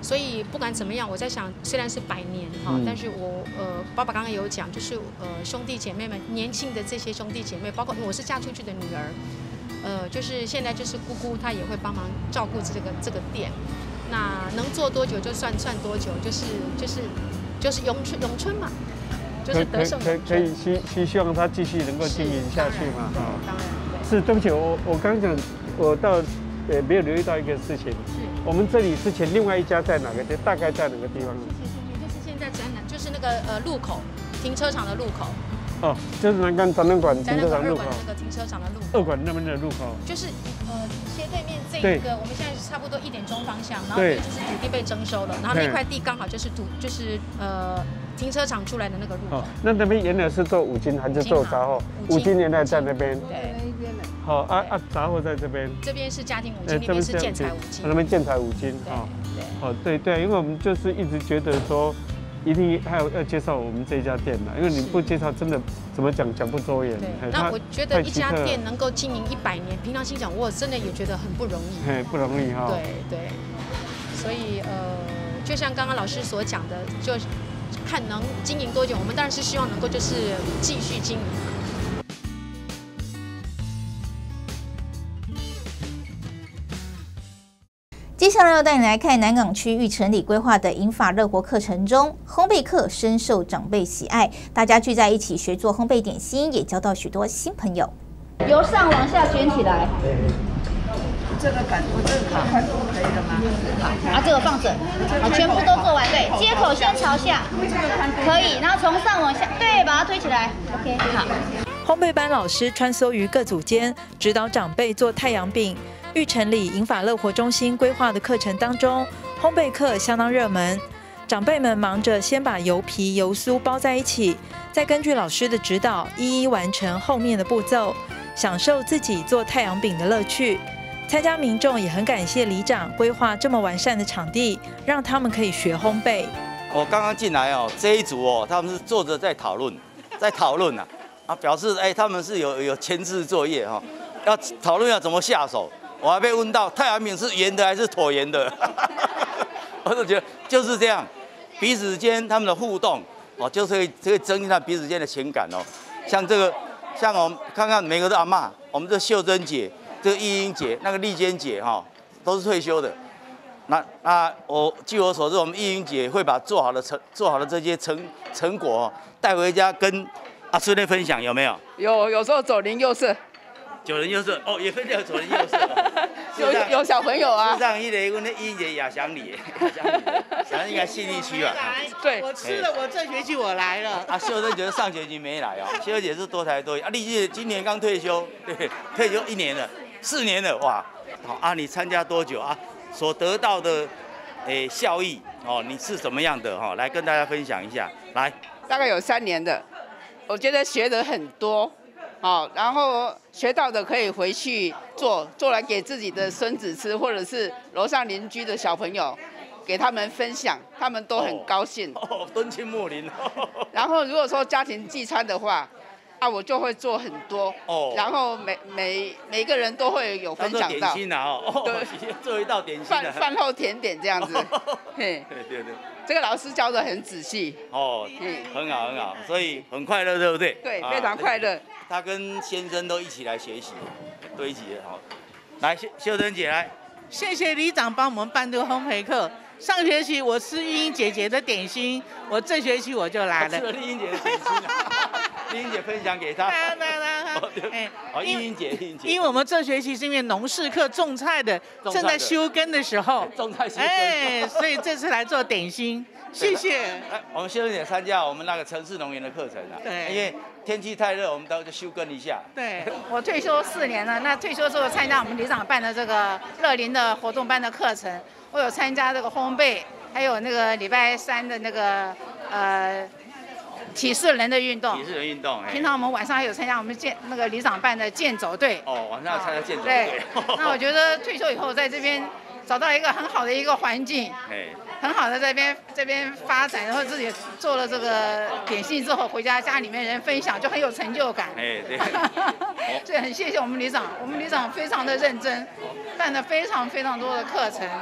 所以不管怎么样，我在想，虽然是百年哈， 嗯、 但是我呃，爸爸刚刚有讲，就是呃兄弟姐妹们，年轻的这些兄弟姐妹，包括我是嫁出去的女儿，呃，就是现在就是姑姑她也会帮忙照顾这个这个店，那能做多久就算算多久，就是就是就是永春永春嘛，就是得胜可以可以希希希望他继续能够经营下去嘛，啊，当然是，对不起，我我刚刚讲，我到呃没有留意到一个事情。我们这里之前另外一家在哪个地？大概在哪个地方？ 就是现在展览，就是那个呃路口，停车场的路口。 哦，就是南港展览馆停车场路口。 那个停车场的路口。 二馆那边的路口。 就是呃斜对面这一个，我们现在差不多一点钟方向，然后这就是土地被征收了，然后那块地刚好就是土，就是呃停车场出来的那个路口。哦， 那那边原来是做五金还是做杂货？五金原来在那边。 对。 好啊啊，杂货在这边。 这边是家庭五金，那边是建材五金。 那边建材五金啊。对。哦，对对，因为我们就是一直觉得说，一定还有要介绍我们这一家店的，因为你不介绍，真的怎么讲讲不周延。 对。那我觉得一家店能够经营一百年，平常心讲，我真的也觉得很不容易。 嘿，不容易哈。 对对。所以呃，就像刚刚老师所讲的，就看能经营多久，我们当然是希望能够就是继续经营。 接下来要带你来看南港区玉成里规划的银发乐活课程中，烘焙课深受长辈喜爱，大家聚在一起学做烘焙点心，也交到许多新朋友。 由上往下卷起来，这个感我这个卡宽度可以了吗？好，啊，这个放着，好，全部都做完，对，接口先朝下，可以，然后从上往下，对，把它推起来 ，OK， 好。 烘焙班老师穿梭于各组间，指导长辈做太阳饼。玉成里银发乐活中心规划的课程当中，烘焙课相当热门。长辈们忙着先把油皮、油酥包在一起，再根据老师的指导，一一完成后面的步骤，享受自己做太阳饼的乐趣。参加民众也很感谢里长规划这么完善的场地，让他们可以学烘焙。 我刚刚进来哦，这一组哦，他们是坐着在讨论，在讨论啊，啊，表示哎，他们是有有前置作业哈、哦，要讨论要怎么下手。我还被问到太阳饼是圆的还是椭圆的，我就觉得就是这样，彼此间他们的互动哦，就是会就会增加彼此间的情感哦。像这个，像我们看看每个都阿嬷，我们这秀珍姐、这个玉英姐、那个丽娟姐哈、哦，都是退休的。那那我据我所知，我们玉英姐会把做好的成做好的这些成成果哦带回家跟阿孙内分享，有没有？ 有，有时候左邻右舍。 九人右舍哦，也分享左邻右舍、哦， 有有小朋友啊。 事实上，一个阮咧伊个亚祥里，亚祥里，反正应该信义区吧。 对， 我吃了，我这学期我来了。 啊，秀珍姐是上学期没来哦，秀珍姐是多才多艺啊。丽姐今年刚退休，对，退休一年了，四年了，哇，好啊，你参加多久啊？所得到的诶效益哦，你是怎么样的哈、哦？来跟大家分享一下，来。 大概有三年的，我觉得学的很多。好，然后学到的可以回去做，做来给自己的孙子吃，或者是楼上邻居的小朋友，给他们分享，他们都很高兴。 哦，哦敦亲睦邻。 然后如果说家庭聚餐的话，啊，我就会做很多。哦。然后每每每个人都会有分享到。 点心啊，哦。对，做一道点心。 饭饭后甜点这样子。嘿。 对对对。 这个老师教的很仔细。 哦，嗯，很好很好，所以很快乐，对不对？ 对，非常快乐。 他跟先生都一起来学习，都一起好。来，秀秀珍姐来， 谢谢里长帮我们办这个烘焙课。上学期我吃玉英姐姐的点心，我这学期我就来了。 吃了丽英姐的点心啊，丽英姐分享给他。 对对对。 哎，好，玉英姐，玉英姐。 因为我们这学期是因为农事课种菜的，正在休耕的时候， 种菜休耕， 哎，所以这次来做点心。谢谢。 来，我们秀珍姐参加我们那个城市农园的课程啊。 对。 因为天气太热，我们都就休耕一下。 对。 我退休四年了，那退休之后参加我们里长办的这个乐龄的活动班的课程，我有参加这个烘焙，还有那个礼拜三的那个呃体适能的运动。 体适能运动。 平常我们晚上还有参加我们健那个里长办的健走队。 哦，晚上参加健走队。 对。那我觉得退休以后在这边找到一个很好的一个环境。 哎。 很好的这边这边发展，然后自己做了这个点心之后，回家家里面人分享，就很有成就感。 哎，对。 所以很谢谢我们里长，我们里长非常的认真，办了非常非常多的课程。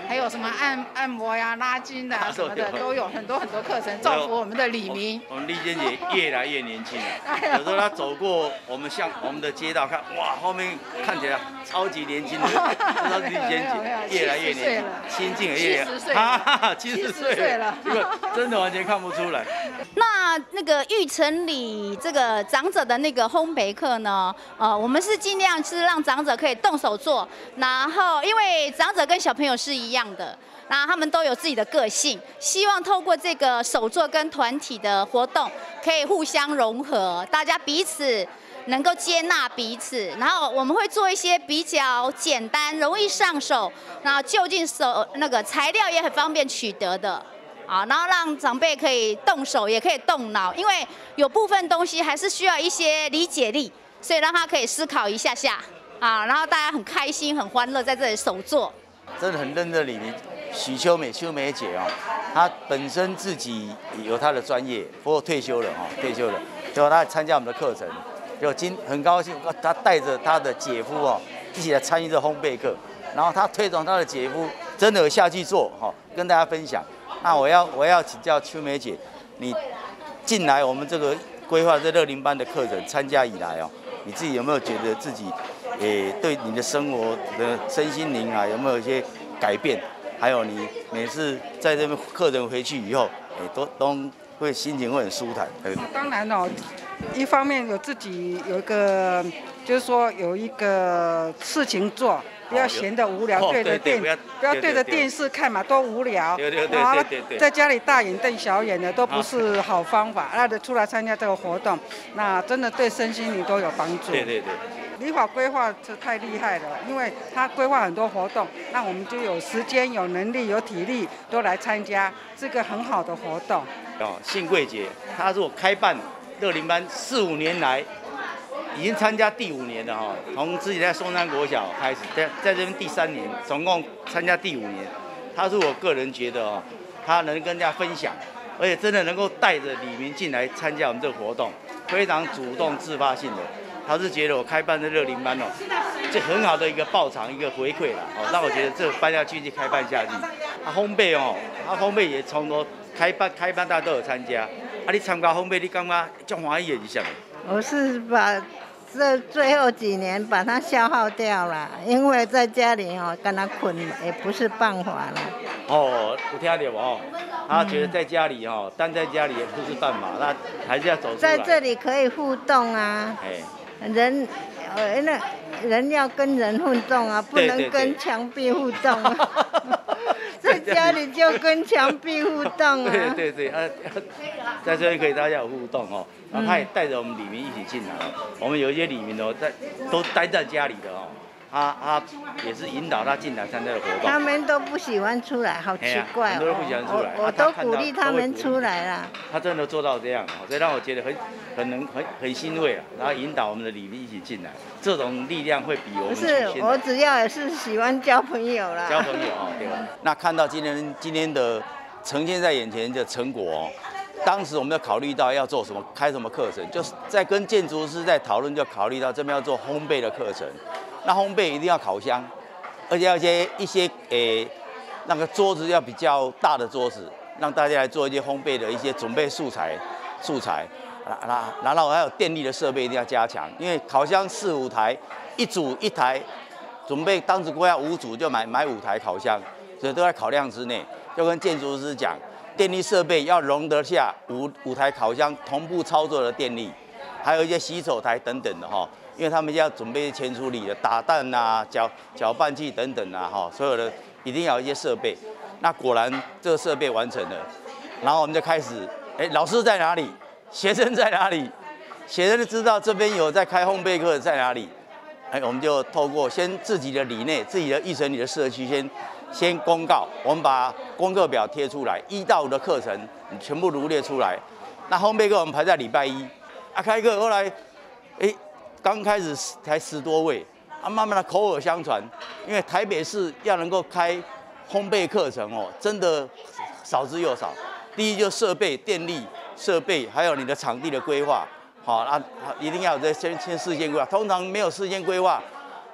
还有什么按按摩呀、拉筋的、啊、什么的都有，很多很多课程，造福我们的里民。 我们丽娟姐越来越年轻了，有时候她走过我们像我们的街道看，哇，后面看起来超级年轻的，知道丽娟姐越来越年轻，心境也越来越，哈哈，七十岁了，这个真的完全看不出来。 那那个育成里这个长者的那个烘焙课呢，呃，我们是尽量是让长者可以动手做，然后因为长者跟小朋友是一样的，然后他们都有自己的个性，希望透过这个手作跟团体的活动，可以互相融合，大家彼此能够接纳彼此，然后我们会做一些比较简单、容易上手，然后就近手那个材料也很方便取得的。啊，然后让长辈可以动手，也可以动脑，因为有部分东西还是需要一些理解力，所以让他可以思考一下下啊，然后大家很开心、很欢乐在这里手做。 真的很认真的里面，许秋美秋美姐哦，她本身自己有她的专业，不过退休了哦，退休了，结果她参加我们的课程，就今很高兴，她带着她的姐夫哦一起来参与这烘焙课，然后她推广她的姐夫真的有下去做哈，跟大家分享。那我要我要请教秋梅姐，你进来我们这个规划这乐龄班的课程参加以来哦，你自己有没有觉得自己，诶、欸、对你的生活的身心灵啊有没有一些改变？还有你每次在这边课程回去以后，诶、欸、都都会心情会很舒坦。 当然哦，一方面有自己有一个，就是说有一个事情做。不要闲得无聊，对着电，不要对着电视看嘛，多无聊。 对对对对对。 在家里大眼瞪小眼的都不是好方法。那的出来参加这个活动，那真的对身心灵都有帮助。 对对对。 理法规划是太厉害了，因为他规划很多活动，那我们就有时间、有能力、有体力都来参加，是个很好的活动。 哦，幸贵姐，她是我开办乐龄班四五年来。已经参加第五年了哈，从自己在松山国小开始，在在这边第三年，总共参加第五年。他是我个人觉得哦，他能跟大家分享，而且真的能够带着李明进来参加我们这个活动，非常主动自发性的。他是觉得我开办的乐龄班哦，这很好的一个报偿一个回馈啦，哦，让我觉得这班要继续开办下去。他烘焙哦，他烘焙也从头开办开办大家都有参加。啊，你参加烘焙，你感觉足欢喜的是啥物？ 我是把这最后几年把它消耗掉了，因为在家里哦跟他困也不是办法了。 哦，有听到无哦？他觉得在家里哦，待在家里也不是办法，那还是要走出来。 在这里可以互动啊， 哎， 人呃那人要跟人互动啊，不能跟墙壁互动啊。在家里就跟墙壁互动啊。 对对对，啊，在这边可以大家有互动哦。然后他也带着我们里民一起进来，我们有一些里民哦，在都待在家里的哦，他他也是引导他进来参加的活动。 他们都不喜欢出来，好奇怪哦。 很多人不喜欢出来， 我都鼓励他们出来啦。 他真的做到这样，所以让我觉得很很能很很欣慰啊。然后引导我们的里民一起进来，这种力量会比我们不是我只要也是喜欢交朋友啦。 交朋友哦，对吧？那看到今天今天的呈现在眼前的成果哦。当时我们要考虑到要做什么，开什么课程，就是在跟建筑师在讨论，就考虑到这边要做烘焙的课程。那烘焙一定要烤箱，而且要一些一些诶、欸、那个桌子要比较大的桌子，让大家来做一些烘焙的一些准备素材素材。然然后还有电力的设备一定要加强，因为烤箱四五台，一组一台，准备当时规划五组就买买五台烤箱，所以都在考量之内。就跟建筑师讲。电力设备要容得下五五台烤箱同步操作的电力，还有一些洗手台等等的哈，因为他们要准备前处理的打蛋啊、搅搅拌器等等啊哈，所有的一定要有一些设备。那果然这个设备完成了，然后我们就开始，哎，老师在哪里？学生在哪里？学生就知道这边有在开烘焙课在哪里，哎，我们就透过先自己的里内、自己的育成里的社区先。先公告，我们把功课表贴出来，一到五的课程全部罗列出来。那烘焙课我们排在礼拜一，啊开课后来，哎，刚开始才十多位，啊慢慢的口耳相传，因为台北市要能够开烘焙课程哦，真的少之又少。第一就是设备、电力设备，还有你的场地的规划，好啊，一定要有这先先事先规划。通常没有事先规划，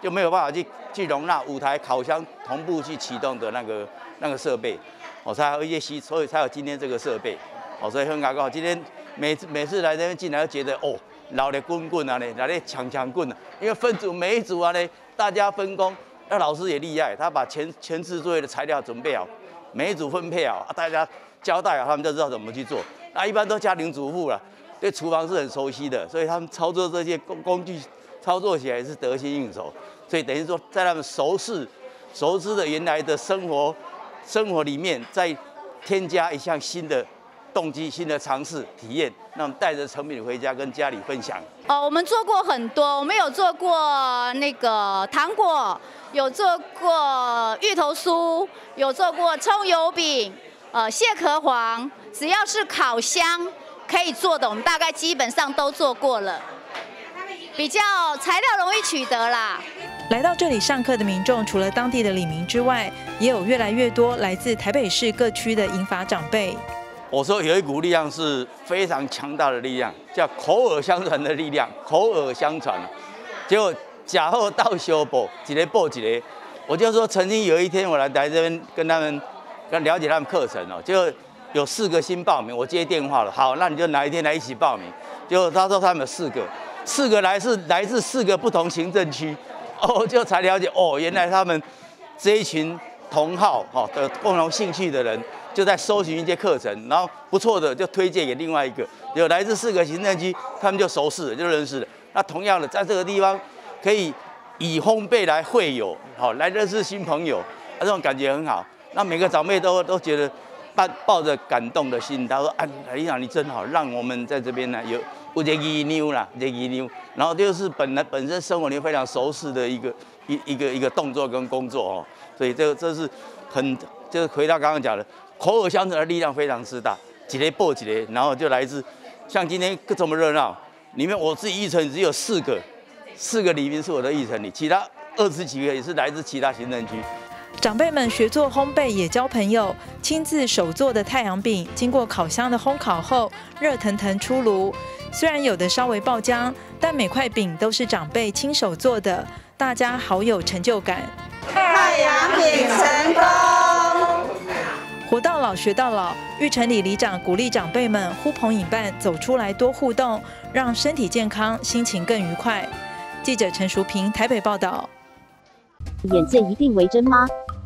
就没有办法去去容纳五台烤箱同步去启动的那个那个设备，哦，才有一些吸，所以才有今天这个设备，哦，所以很感慨，今天每次每次来这边进来都觉得哦，老的滚滚啊嘞，老的抢抢棍啊，因为分组每一组啊嘞，大家分工，那老师也厉害，他把前前置作业的材料准备好，每一组分配好，大家交代好，他们就知道怎么去做。那一般都家庭主妇了，对厨房是很熟悉的，所以他们操作这些工工具，操作起来也是得心应手。所以等于说，在他们熟识、熟知的原来的生活生活里面，再添加一项新的动机、新的尝试、体验，那我们带着成品回家跟家里分享。 哦，我们做过很多，我们有做过那个糖果，有做过芋头酥，有做过葱油饼，呃，蟹壳黄，只要是烤箱可以做的，我们大概基本上都做过了，比较材料容易取得啦。 来到这里上课的民众，除了当地的里民之外，也有越来越多来自台北市各区的银发长辈。 我说有一股力量是非常强大的力量，叫口耳相传的力量，口耳相传。结果假后到修补，一个补一个。我就说，曾经有一天我来来这边跟他们跟了解他们课程哦，就有四个新报名，我接电话了，好，那你就哪一天来一起报名。结果他说他们有四个，四个来自来自四个不同行政区。哦，就才了解哦，原来他们这一群同好哈的共同兴趣的人，就在搜寻一些课程，然后不错的就推荐给另外一个，有来自四个行政区，他们就熟识了，就认识了。那同样的，在这个地方可以以烘焙来会友，好来认识新朋友，啊，这种感觉很好。那每个长辈都都觉得抱抱着感动的心，他说：“啊，李长你真好，让我们在这边呢有。”有这个妞啦，这个妞，然后就是本来本身生活里非常熟识的一个一一个一个动作跟工作哦，所以这个这是很就是回到刚刚讲的口耳相传的力量非常之大，几类报几类，然后就来自像今天这么热闹，里面我自己议程只有四个，四个里面是我的议程里，其他二十几个也是来自其他行政区。 长辈们学做烘焙也交朋友，亲自手做的太阳饼，经过烤箱的烘烤后，热腾腾出炉。虽然有的稍微爆浆，但每块饼都是长辈亲手做的，大家好有成就感。 太阳饼成功！ 活到老学到老，玉成里里长鼓励长辈们呼朋引伴，走出来多互动，让身体健康，心情更愉快。记者陈淑平台北报道。 眼见一定为真吗？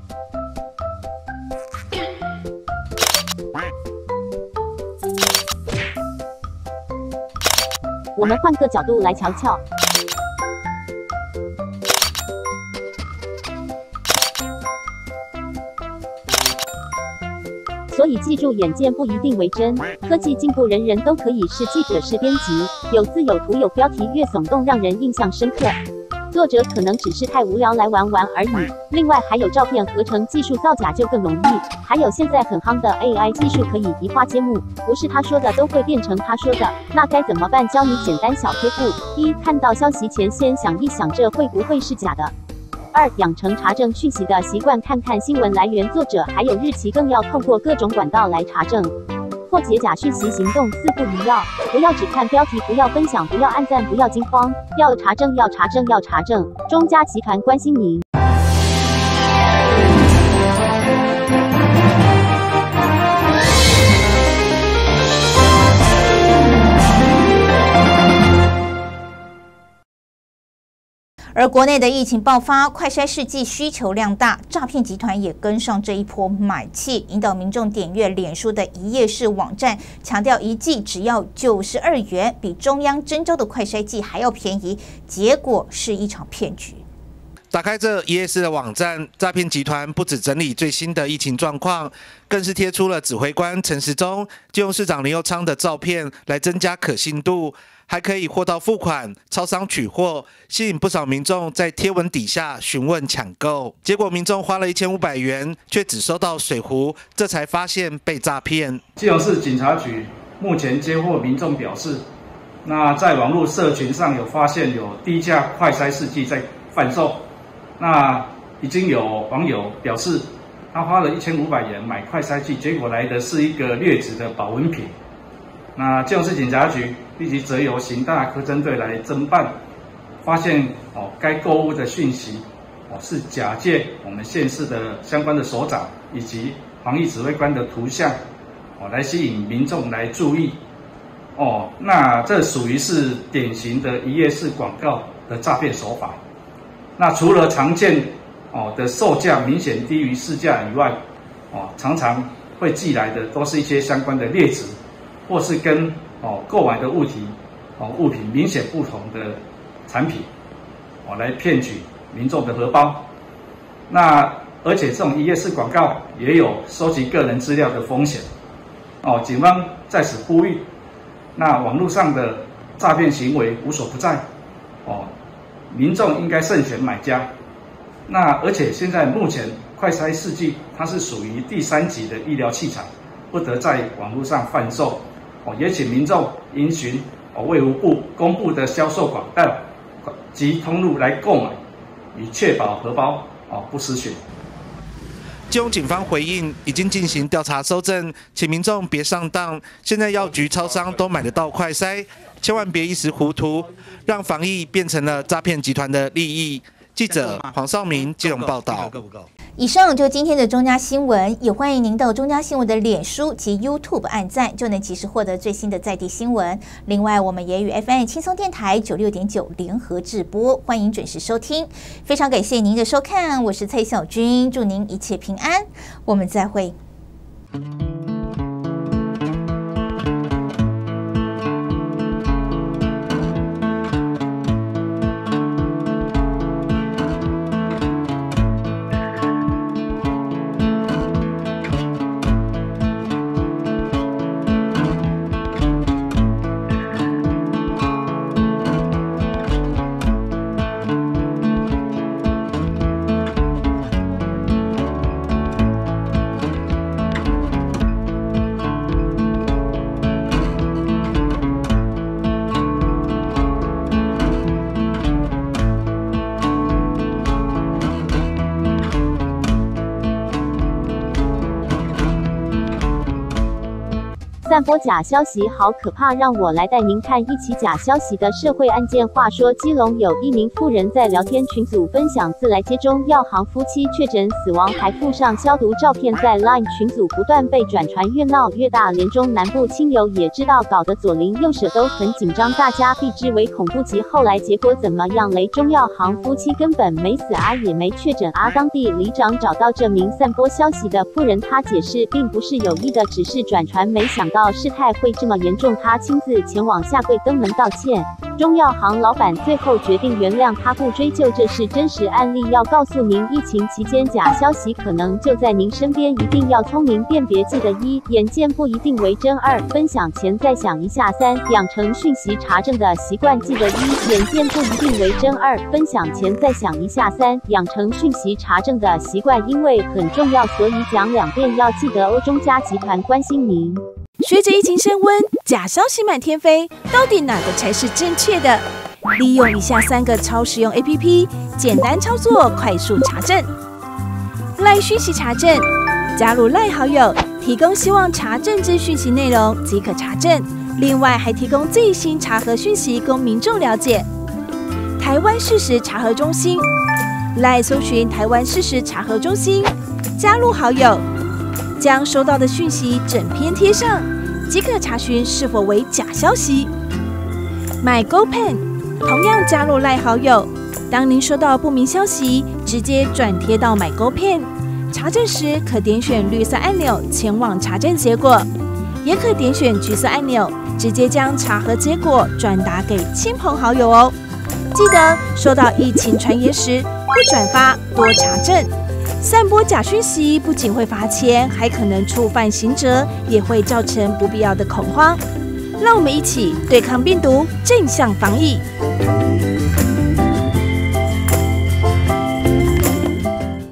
我们换个角度来瞧瞧。所以记住，眼见不一定为真。科技进步，人人都可以是记者、是编辑，有字有图有标题，越耸动让人印象深刻。作者可能只是太无聊来玩玩而已。另外还有照片合成技术造假就更容易，还有现在很夯的 A I 技术可以移花接木，不是他说的都会变成他说的，那该怎么办？教你简单小贴步：一、看到消息前先想一想这会不会是假的；二、养成查证讯息的习惯，看看新闻来源、作者还有日期，更要透过各种管道来查证。破解假讯息行动四不一要：不要只看标题，不要分享，不要按赞，不要惊慌，要查证，要查证，要查证。中嘉集团关心您。 而国内的疫情爆发，快筛试剂需求量大，诈骗集团也跟上这一波买气，引导民众点阅脸书的一页式网站，强调一剂只要九十二元，比中央征召的快筛剂还要便宜，结果是一场骗局。 打开这一页式的网站，诈骗集团不只整理最新的疫情状况，更是贴出了指挥官陈时中、基隆市长林右昌的照片来增加可信度。还可以货到付款、超商取货，吸引不少民众在贴文底下询问抢购。结果民众花了一千五百元，却只收到水壶，这才发现被诈骗。 基隆市警察局目前接获民众表示，那在网络社群上有发现有低价快筛试剂在贩售，那已经有网友表示，他花了一千五百元买快筛剂，结果来的是一个劣质的保温瓶。那基隆市警察局立即责由刑大科侦队来侦办， 发现哦该购物的讯息哦是假借我们县市的相关的首长以及防疫指挥官的图像哦来吸引民众来注意哦，那这属于是典型的一页式广告的诈骗手法。那除了常见哦的售价明显低于市价以外，哦常常会寄来的都是一些相关的劣质，或是跟哦购买的物体哦物品明显不同的产品，哦来骗取民众的荷包。那而且这种一页式广告也有收集个人资料的风险。哦，警方在此呼吁，那网络上的诈骗行为无所不在，哦，民众应该慎选买家。那而且现在目前快筛试剂它是属于第三级的医疗器材，不得在网络上贩售。哦，也请民众应循哦卫福部公布的销售管道及通路来购买，以确保荷包哦不失血。 基隆警方回应，已经进行调查搜证，请民众别上当。现在药局、超商都买得到快筛，千万别一时糊涂，让防疫变成了诈骗集团的利益。记者黄少明基隆报道。 以上就今天的中嘉新闻，也欢迎您到中嘉新闻的脸书及 YouTube 按赞，就能及时获得最新的在地新闻。另外，我们也与 F M 轻松电台九六点九联合制播，欢迎准时收听。非常感谢您的收看，我是蔡小君，祝您一切平安，我们再会。 散播假消息好可怕，让我来带您看一起假消息的社会案件。话说，基隆有一名妇人在聊天群组分享自来接中药行夫妻确诊死亡，还附上消毒照片，在 LINE 群组不断被转传，越闹越大。连中南部亲友也知道，搞得左邻右舍都很紧张，大家避之为恐怖级。后来结果怎么样嘞？中药行夫妻根本没死啊，也没确诊啊。当地里长找到这名散播消息的妇人，他解释并不是有意的，只是转传，没想到事态会这么严重，他亲自前往下跪登门道歉。中药行老板最后决定原谅他，不追究，这是真实案例。要告诉您，疫情期间假消息可能就在您身边，一定要聪明辨别。记得一，眼见不一定为真；二，分享前再想一下；三，养成讯息查证的习惯。记得一，眼见不一定为真；二，分享前再想一下；三，养成讯息查证的习惯，因为很重要，所以讲两遍。要记得哦。中嘉集团关心您。 随着疫情升温，假消息满天飞，到底哪个才是正确的？利用以下三个超实用 A P P， 简单操作，快速查证。LINE 讯息查证，加入 LINE 好友，提供希望查证之讯息内容即可查证，另外还提供最新查核讯息供民众了解。台湾事实查核中心 ，LINE 搜寻台湾事实查核中心，加入好友。将收到的讯息整篇贴上，即可查询是否为假消息。MyGoPen 同样加入LINE好友，当您收到不明消息，直接转贴到 MyGoPen， 查证时可点选绿色按钮前往查证结果，也可点选橘色按钮，直接将查核结果转达给亲朋好友哦。记得收到疫情传言时，不转发，多查证。散播假讯息不仅会罚钱，还可能触犯刑责，也会造成不必要的恐慌。让我们一起对抗病毒，正向防疫。